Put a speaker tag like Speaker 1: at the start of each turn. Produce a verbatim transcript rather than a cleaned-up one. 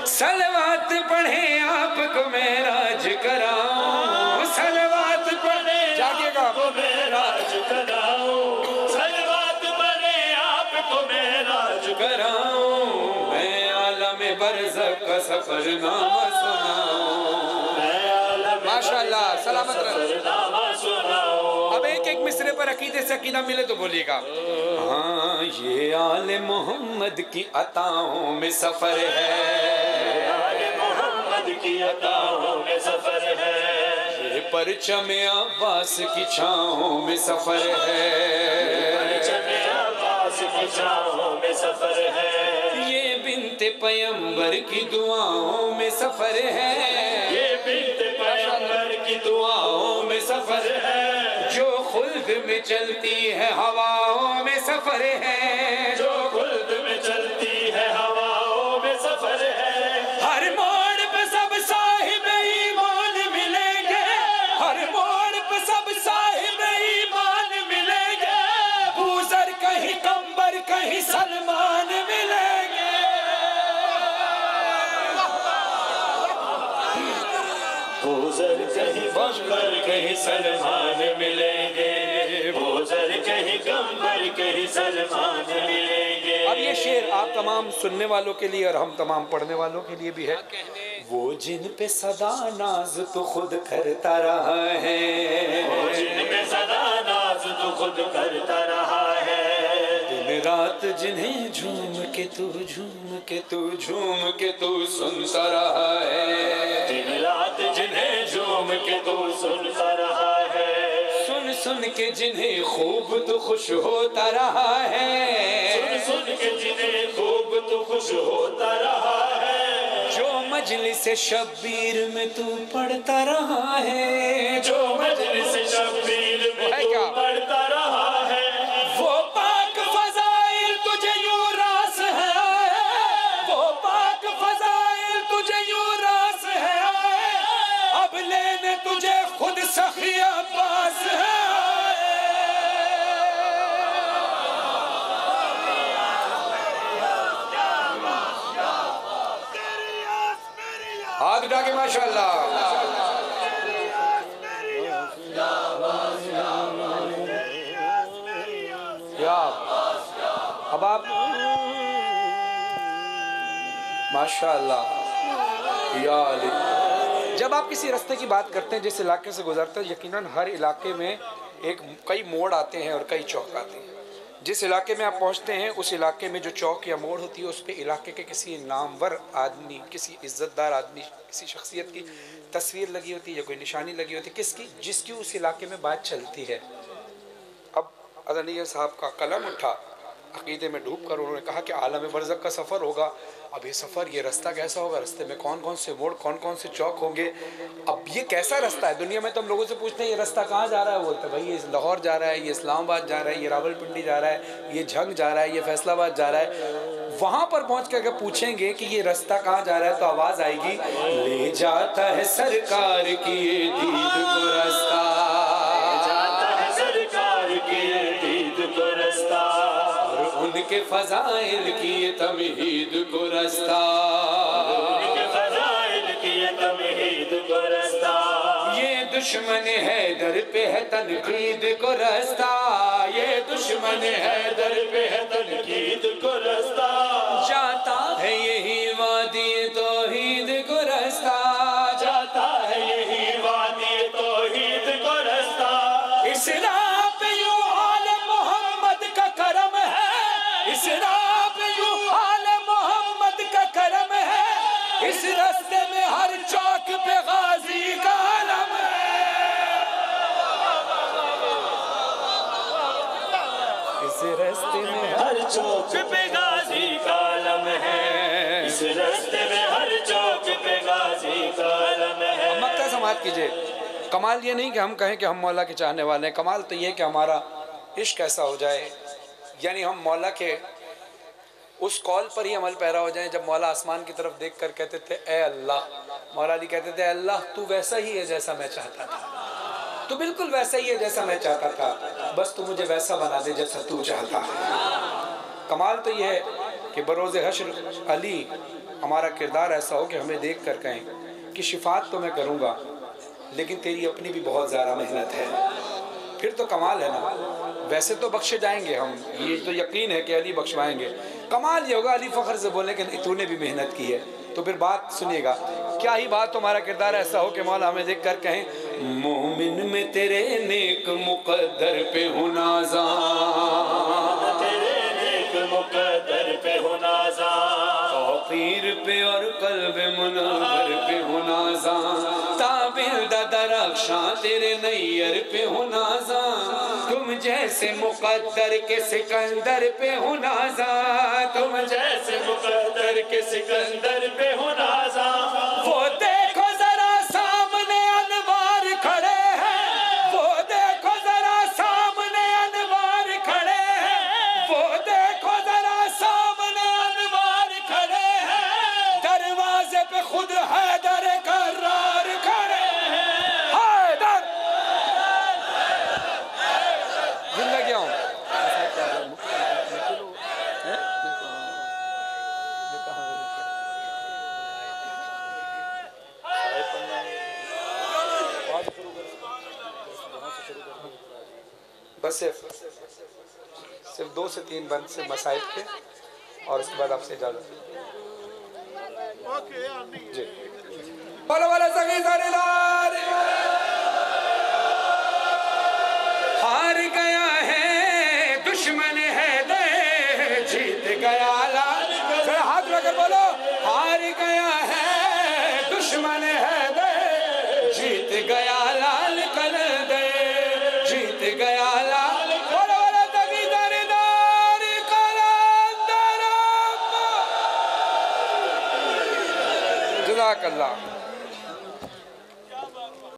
Speaker 1: सलवात पढ़े आपको मेराज कराऊं, सलवात पढ़े आपको मेराज कराऊं, सलवात पढ़े आपको मेराज कराऊं, मैं आलम बरज़ख का सफरनामा सुनाऊं, मैं आलम माशाअल्लाह सलामत रहो। अब एक एक मिसरे पर अकीदे से अकीदा मिले तो बोलिएगा। हाँ ये आले मोहम्मद की अताओं में सफर है, आले मोहम्मद की अताओं में सफर है, ये परचम अब्बास की छाओं में सफर है, परचम अब्बास की छाओं में सफर है, ये बिन्ते पैगंबर की दुआओं में सफर है, ये बिन्ते पैगंबर की दुआओं में सफर है, जो खुल्द में चलती है हवाओं में सफर है, जो खुल्द में चलती है हवाओं में सफर है, हर मोड़ पे सब साहिब ईमान मिलेंगे, हर मोड़ पे सब साहिब ईमान मिलेंगे, बूज़र कहीं कंबर कहीं सलमान मिलेंगे, बूज़र कहीं कंबर कहीं सलमान मिलेंगे, बूज़र कहीं कंबर कहीं सलमान मिलेंगे। अब ये शेर आप तमाम सुनने वालों के लिए और हम तमाम पढ़ने वालों के लिए भी है। वो जिन पे सदा नाज तो खुद करता रहा है, वो जिन पे सदा नाज तो खुद करता रहा है, दिन रात जिन्हें झूम के तू झूम के तू झूम के तू सुनता रहा है, दिन रात जिन्हें झूम के तू सुनता रहा है, सुन सुन के जिन्हें खूब तो खुश होता रहा है, सुन सुन के जिन्हें खूब तो खुश होता रहा है, जो मजलिस शब्बीर में तू पढ़ता रहा है, जो मजलिस शब्बीर में तू पढ़ता रहा है, वो पाक फज़ाइल तुझे यूं रास है, वो पाक फज़ाइल तुझे यूं रास है, अब लेने तुझे खुद सखिया पास है, हाथ उठा के माशाअल्लाह। अब आप माशाअल्लाह या अली। जब आप किसी रास्ते की बात करते हैं जिस इलाके से गुजरते हैं, यकीनन हर इलाके में एक कई मोड़ आते हैं और कई चौक आते हैं। जिस इलाके में आप पहुंचते हैं उस इलाके में जो चौक या मोड़ होती है उस पे इलाके के किसी नामवर आदमी, किसी इज़्ज़तदार आदमी, किसी शख्सियत की तस्वीर लगी होती है या कोई निशानी लगी होती है, किसकी, जिसकी उस इलाके में बात चलती है। अब अदनिया साहब का कलम उठा, अक़ीदे में डूब कर उन्होंने कहा कि आलम बरज़ख का सफ़र होगा। अब ये सफ़र, ये रास्ता कैसा होगा, रास्ते में कौन कौन से मोड़, कौन कौन से चौक होंगे, अब ये कैसा रास्ता है। दुनिया में तो हम लोगों से पूछते हैं ये रास्ता कहाँ जा रहा है, बोलते भाई ये लाहौर जा रहा है, ये इस्लामाबाद जा रहा है, ये रावलपिंडी जा रहा है, ये झंग जा रहा है, ये फैसलाबाद जा रहा है। वहाँ पर पहुँच कर अगर पूछेंगे कि ये रास्ता कहाँ जा रहा है तो आवाज़ आएगी, ले जाता है सरकार की दीद को रास्ता, जाता है सरकार की दीद को रास्ता, उनके फज़ाइल की तमहीद को रास्ता, उनके फज़ाइल की तमहीद को रास्ता, ये दुश्मन है दर पे है तनकीद को रास्ता, ये दुश्मन है दर पे है तनकीद को रास्ता, जाता है यही वादी तौहीद को रास्ता, जाता है यही वादी तौहीद को रास्ता, इस राह पे यूं आले मोहम्मद का करम है, इस राह पे यूं आले मोहम्मद का करम है, इस रास्ते में हर चौक पे गाजी का आलम है, इस रास्ते में हर चौक पे गाजी का आलम है, इस रास्ते में हर चौक पे गाजी का आलम है। मक्का समात कीजिए। कमाल ये नहीं कि हम कहें कि हम मौला के चाहने वाले हैं, कमाल तो ये कि हमारा इश्क ऐसा हो जाए, यानी हम मौला के उस कॉल पर ही अमल पैरा हो जाए। जब मौला आसमान की तरफ देख कर कहते थे ए अल्लाह, मौला अली कहते थे अल्लाह तू वैसा ही है जैसा मैं चाहता था, तू बिल्कुल वैसा ही है जैसा मैं चाहता था, बस तू मुझे वैसा बना दे जैसा तू चाहता है। कमाल तो ये है کہ بروز حشر علی ہمارا کردار ایسا ہو کہ ہمیں دیکھ کر کہیں کہ شفاعت تو میں کروں گا لیکن تیری اپنی بھی بہت زیادہ محنت ہے، پھر تو کمال ہے نا۔ ویسے تو بخشے جائیں گے ہم، یہ تو یقین ہے کہ علی بخشوائیں گے، کمال یہ ہوگا علی فخر سے بولے کہ تو نے بھی محنت کی ہے۔ تو پھر بات سنیے گا، کیا ہی بات تمہارا کردار ایسا ہو کہ مولا ہمیں دیکھ کر کہیں مومن میں تیرے نیک مقدر پہ ہو نازاں،
Speaker 2: تیرے نیک مقدر پہ ہو نازاں،
Speaker 1: توقیر پہ اور قلب منور پہ ہو نازاں، تابل دا درخشاں تیرے نیر پہ ہو نازاں، تم جیسے مقدر کے سکندر پہ ہو نازاں، تم
Speaker 2: جیسے مقدر کے سکندر پہ ہو نازاں،
Speaker 1: وہ دیکھو ذرا سامنے انوار کھڑے ہیں، وہ دیکھو ذرا سامنے انوار کھڑے ہیں، وہ دیکھو ذرا سامنے انوار کھڑے ہیں، دروازے پہ خود حیدر کرار کھڑے ہیں، حیدر زندہ کیا ہوں بس صرف صرف دو سے تین بند سے مسائل کے اور اس کے بعد آپ سے اجازت جی بولو بولو سگی ساری لار ہار گیا ہے دشمن ہے دے جیت گیا لال ذرا ہاتھ لے کر بولو ہار گیا ہے دشمن ہے دے جیت گیا لال کل دے جیت گیا لال بولو بولو سگی ساری لار کلندر جزاک اللہ